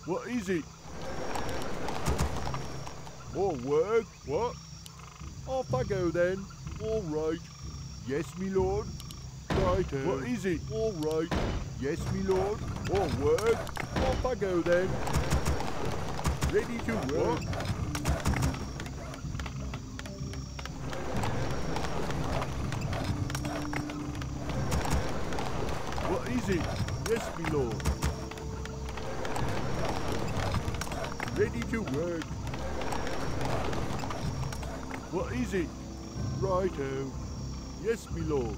What is it? More work? What? Off I go then. All right. Yes, me lord. Righto. What is it? All right. Yes, me lord. More work? Off I go then. Ready to work. What is it? Yes, me lord. Ready to work. What is it? Righto. Yes, me lord.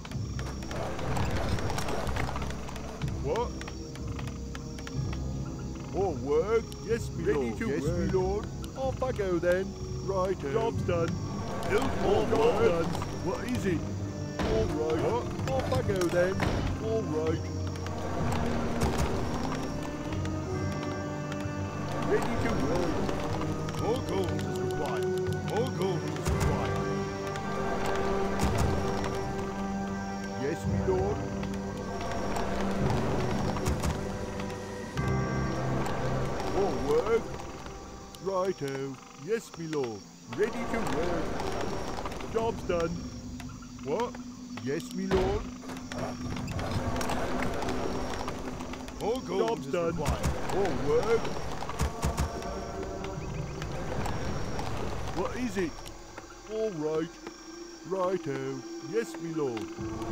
What? More work? Yes, me lord. Ready to work. Yes, me lord. Off I go then. Righto. Job's done. Build more done. What is it? All right. What? Off I go then. All right. Ready to work. More gold is required. More gold is required. Yes, me lord. More work. Righto. Yes, me lord. Ready to work. Job's done. What? Yes, me lord. More gold Job's done. Required. More work. What is it? All right. Righto. Yes, me lord.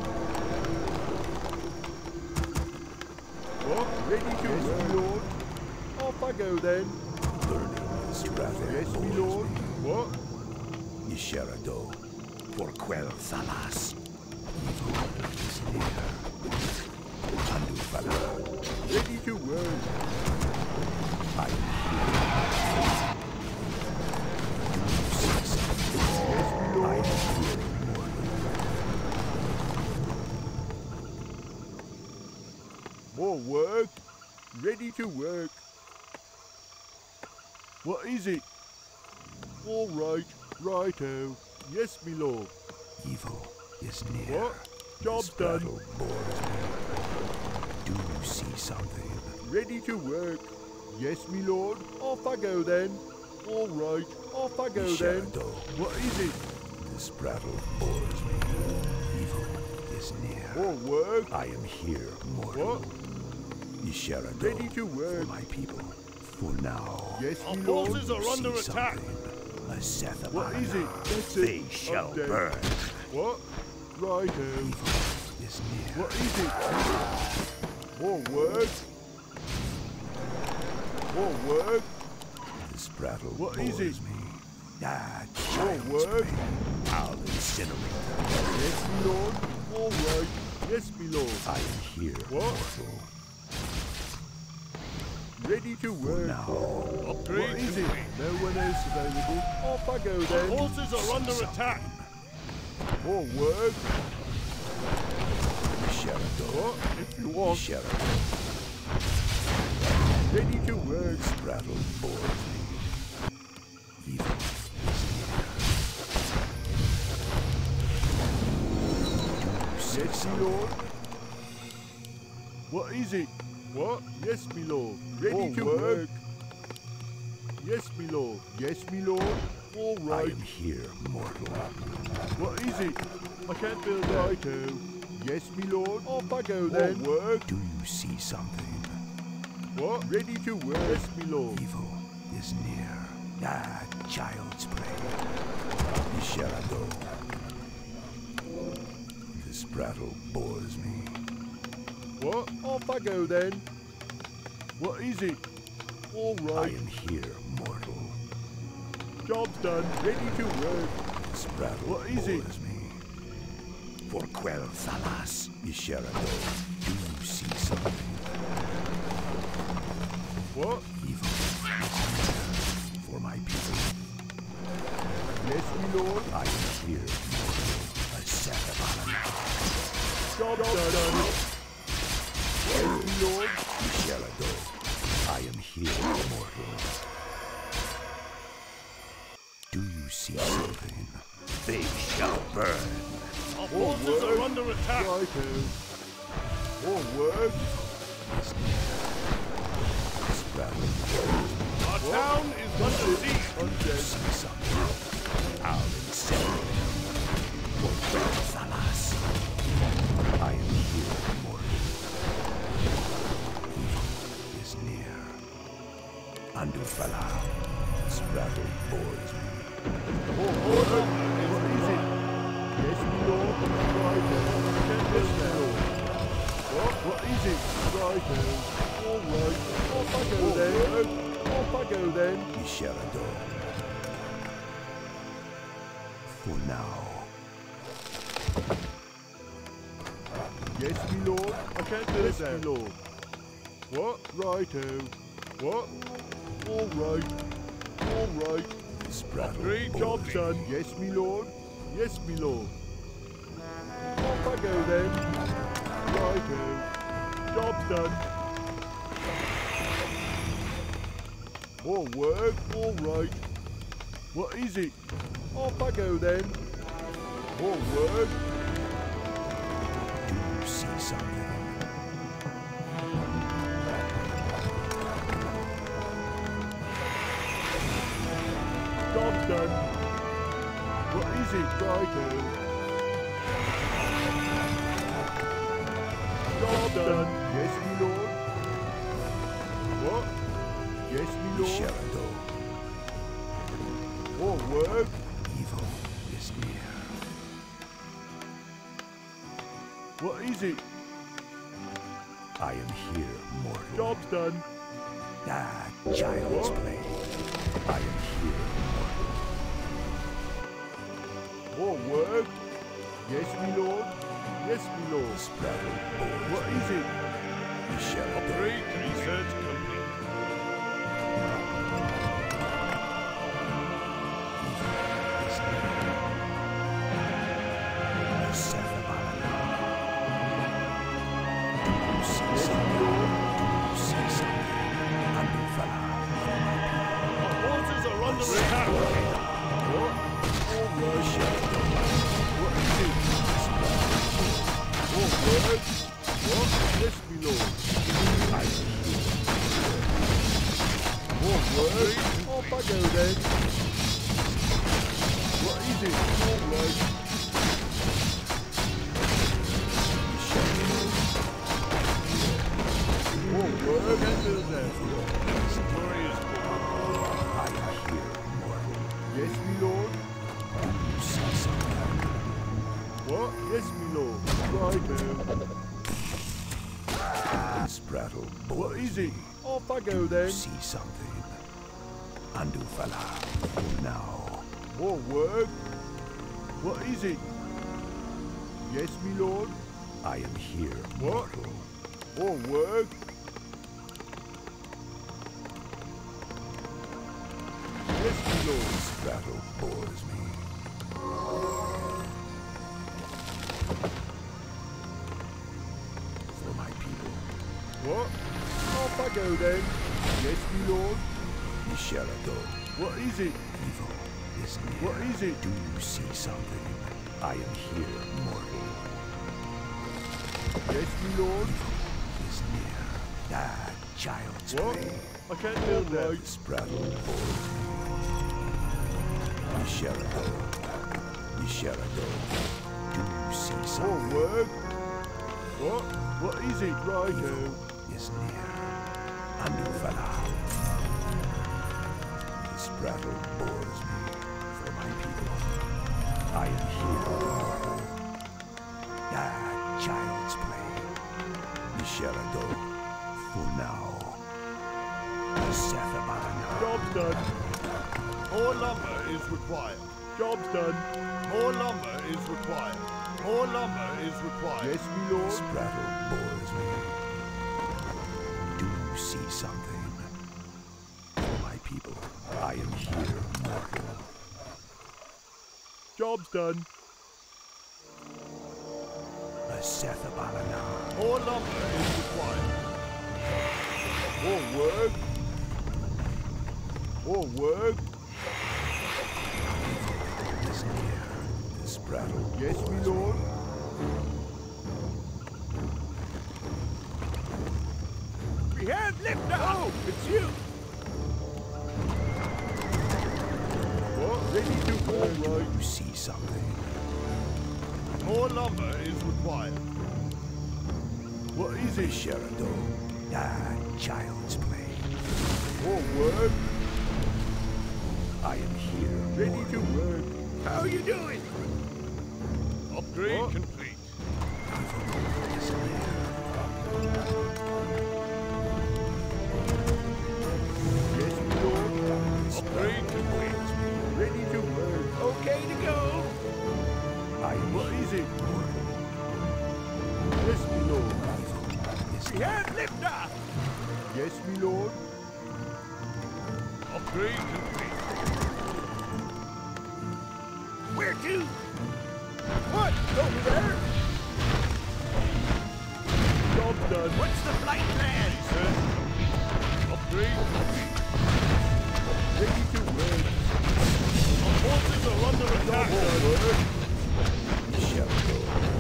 What? Ready to yes, me lord. Off I go then. Learning is rather yes, me lord. What? Nisharado, for Quell Salas. Evil is near. Andufala. Ready to work. I am More work. Ready to work. What is it? All right. Righto. Yes, me lord. Evil is near. What? Job's done. Bores me. Do you see something? Ready to work. Yes, me lord. Off I go then. All right. Off I go then. What is it? This prattle bores me. Evil is near. More work. I am here, mortal. What? Nisharado, ready to work. For my people. For now. Yes, our me lord. forces are under attack. What is it? That's they it. shall burn. What? Righto. Evil is near. What is it? More work. More work. This prattle what bores is it? me. Ah, more work. I'll incinerate them. Yes, me lord. All right. Yes, me lord. I am here, what? mortal. Ready to work. Now. Upgrade what is it? No one else available. Off I go then. Our forces are under attack. More work. Sheridan. What? If you want. Sheridan. Ready to work. This rattle bores me. Evil is near. Yes, me lord. What is it? What? Yes, me lord. Ready to work. Yes, me lord. Yes, me lord. All right. I am here, mortal. What is it? I can't build that. Righto. Yes, me lord. Off I go then. Work. Do you see something? What? Ready to work. Yes, me lord. Evil is near. Ah, child's play. Nisharado. This prattle bores me. What? Off I go then. What is it? All right. I am here, mortal. Job's done. Ready to work. This prattle what is it? Me. For Quell Salas, Nisharado, do you see something? What? Evil. For my people. Yes, me lord. I am here, mortal. A set of Job's done. Yes, me lord. Nisharado, I am here, mortal. Do you see something? They shall burn. Our forces are under attack. Righto. More work. This Our town is under siege. Undead. See something. I'll incinerate him. For Quell Salas. I am here, mortal. Evil is near. Andufala. Sprattle bores me. What is it? Yes, my lord. Right now. Yes, my lord. What is it? Right now. All right. Off I go then. Off I go then. Isherado. For now. Yes, my lord. I can't do it, my lord. What? Righto. What? All right. All right. Sprattle Great bores job, me. son. Yes, my lord. Yes, my lord. Off I go then. Righto. Job's done. More work. All right. What is it? Off I go then. More work. Do you see something? Job's done. What is it, Righto? Job done. Yes, my lord. What? Yes, my lord. Isherado. More work. Evil is near. What is it? I am here, mortal. Job's done. Ah, child's What? play. I am here, mortal. More work. Yes, my lord. Yes, my lord. Sprattle bores What me. is it? Isherado. Great research complete. Is near. Sethabalana. Do you see Yes, my something? lord. Do you see something? Andufala. Our forces are under attack. What? All right. Isherado. What is it? More work. What? Yes, my lord. I am here. More work. Off I go then. What is it? All right. More work. And do that. Story is good. I am here, mortal. Yes, my lord. Do you see something? What? Yes, my lord. Right now. Sprattle What bores is me. it? Off I go You then. see something. Andufala. Now. More work. What is it? Yes, my lord. I am here, What? mortal. More work. Yes, my lord. Sprattle bores me. For my people. What? Off I go then. Yes, my lord. Isherado. What is it? Evil is near. What is it? Do you see something? I am here, mortal. Yes, my lord. Is near. Ah, child's What? play. I can't build that. Sprattle bores me. Isherado. Isherado. Do you see More something? work. What? What is it? Righto. Is near. Andufala. The sprattle bores me for my people. I am here, mortal. Ah, child's play. Isherado. For now. Sethabalana. Job's done. More lumber is required. Job's done. More lumber is required. More lumber is required. Yes, my lord. Sprattle bores me. Do you see something? For my people, I am here, mortal. Job's done. Sethabalana. More lumber is required. More work. More work. Is near. The sprattle. Yes, my bores lord. me. We have lift off. Oh, it's you! What? Ready to work. All right. You see something? More lumber is required. What is it? Sherado. Child's play. More work. I am here. Ready to work. How are you doing? Upgrade What? complete. Yes, my lord. Upgrade complete. Ready to work. Okay to go. I am What is it? mortal. Yes, my lord. Is We have liftoff. Yes, my lord. Upgrade complete. Where to? What? Over there? Job done. What's the flight plan? Sir. Upgrade complete. Ready to work. Our forces are under attack. More work. Sherado.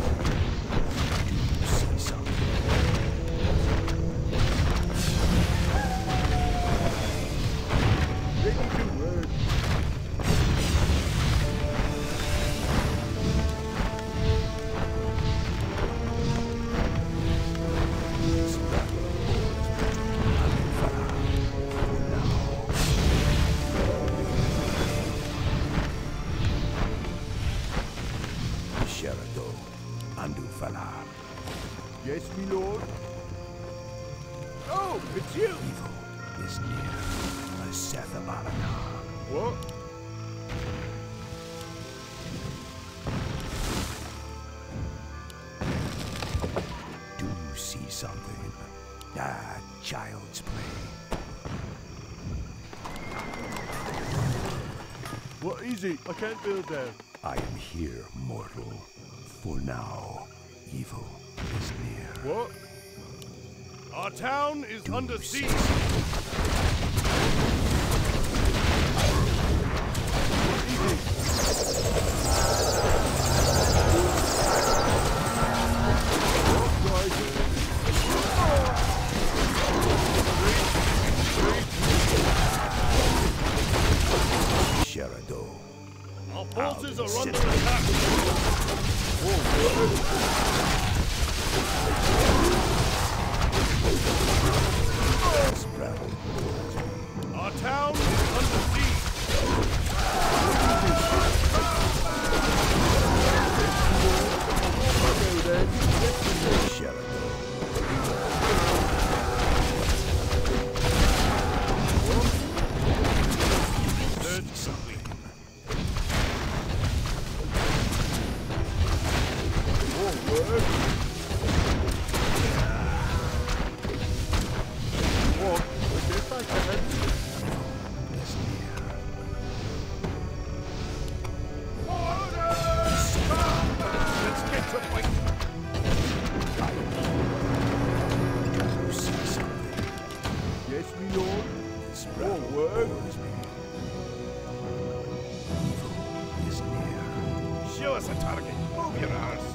You see something? Ready to work. This battle Sherado. Andu Falar. Yes, my lord. Oh, it's you. Evil is near. Seth Abalana. What? Do you see something? Child's play. What is it? I can't build that. I am here, mortal. For now, evil is near. What? Our town is Do under you see siege. Sherado. Our forces are under Sit. attack. Rattle. Our town is under siege. Sherado. Third Something. Is near. Let's get to fight. You see something? Yes, my lord. This More rattle work. bores me. Evil is near. Show us a target. Move your arse.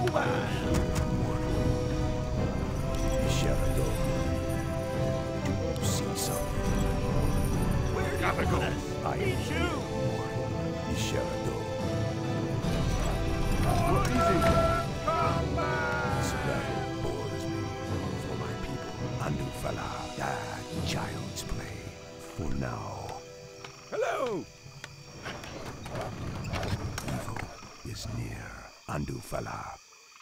Sherado. Do you see something? Where gotta go? I am here, mortal. Sherado. What is it? This battle bores me. For my people, Andu Falar. Child's play. For now, Hello. evil is near. Andu Falar.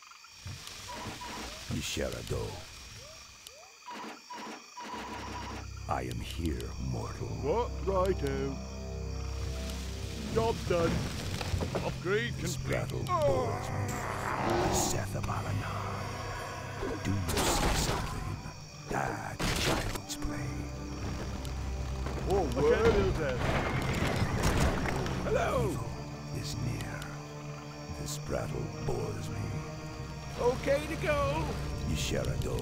Sherado. I am here, mortal. What? Righto. Job's done. Upgrade This complete. battle bores me. Seth Abalana. Do you see something? Child's play. More I work. can't build that. Hello. Evil is near. This battle bores me. Okay to go. Sherado.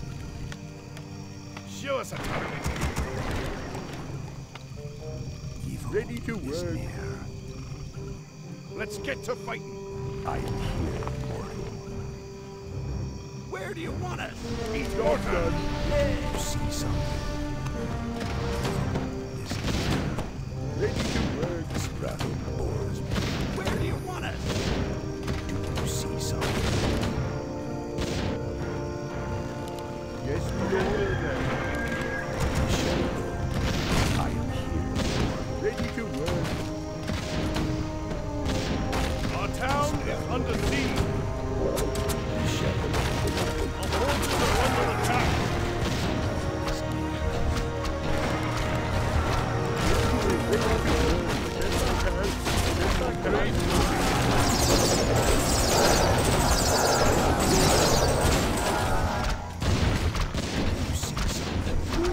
Show us a target. Evil Ready to is work. near. Let's get to fighting. I am here, mortal. Where do you want us? Job's done. You see something? Is near. Ready to work. This battle bores me. Where do you want us? Do you see something? Yes, my lord. Shadow, I am here. Ready to work. Our town is under siege. Shadow Our forces are under attack. is near. You see something?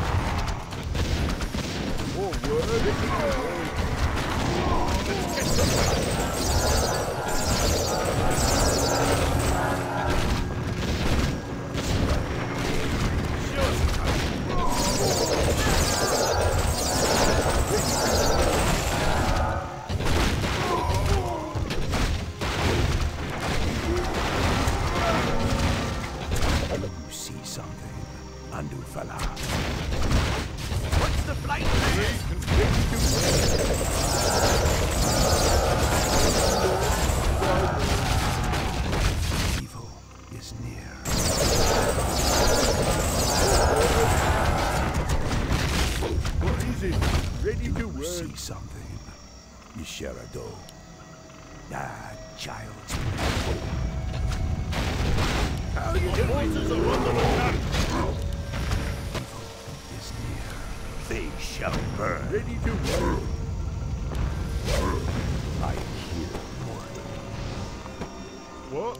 You see something? Andufala. What's the flight plan? Evil is near. What is it? Ready to You work. see something? Nisharado. Ah, child's Our forces are under attack. evil is near. They shall burn. Ready to work. I am here, mortal. What?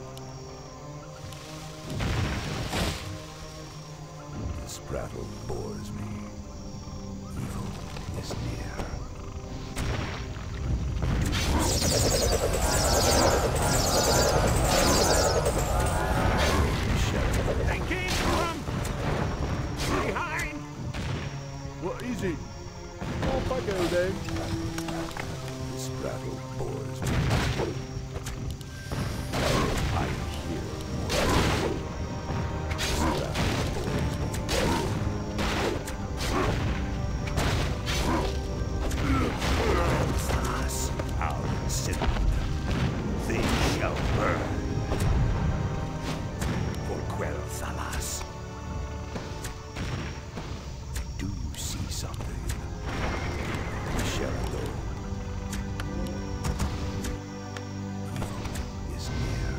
This prattle bores me. Evil is near. Shadow, They came from behind. What is it? Off I go then. this prattle bores me. I am here, mortal. This prattle bores me. Salas, I'll consider them. They shall burn. For Quell Salas. Do you see something? Sherado. Evil is near.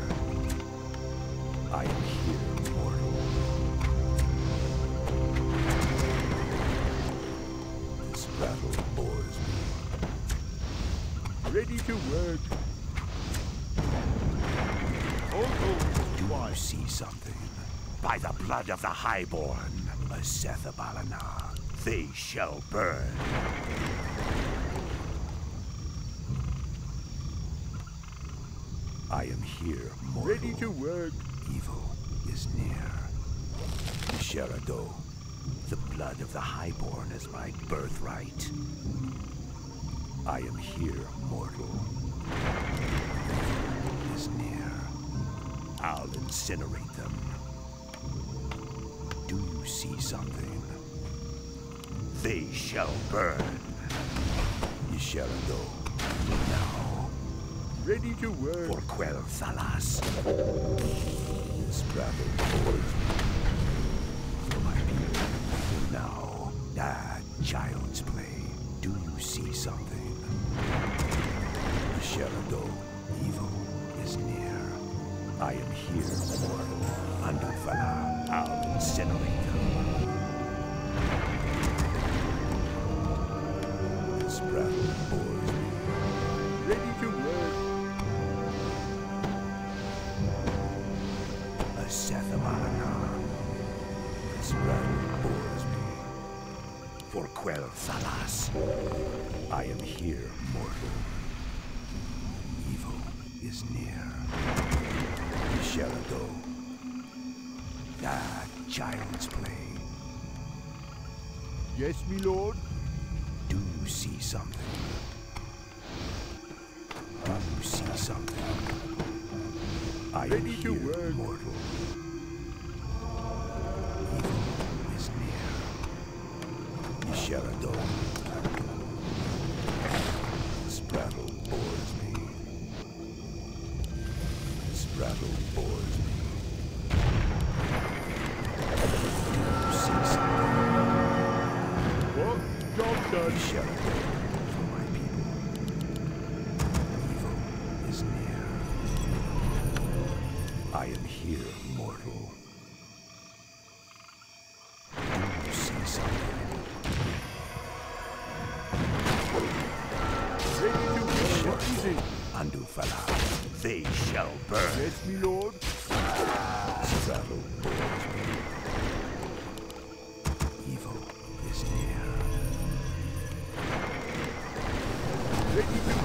I am here, mortal. This battle bores me. Ready to work. Do you see something? By the blood of the Highborn, Asethabalana, they shall burn. I am here, mortal. Ready to work. Evil is near. Sherado, the blood of the Highborn is my birthright. I am here, mortal. Evil is near. I'll incinerate them. Do you see something? They shall burn. Sherado, now. Ready to work. For Quell Salas. This battle bores me. For my people. Now, child's play. Do you see something? Sherado, evil is near. I am here, mortal. Andufala, I'll incinerate them. This battle bores me. Ready to work. Sethabalana. This battle bores me. For Quell Salas. I am here, mortal. Evil is near. Sherado. Child's play. Yes, me lord. Do you see something? Do you see something? I am Ready to here, work. mortal. Evil is near. rattle bores me. See something? What? Job done. Shall go for my people. Evil is near. I am here, mortal. You see something? Ready to go. Easy. Andufala, they shall burn. Yes, me lord. Straddle bores me. Evil is near. Ready to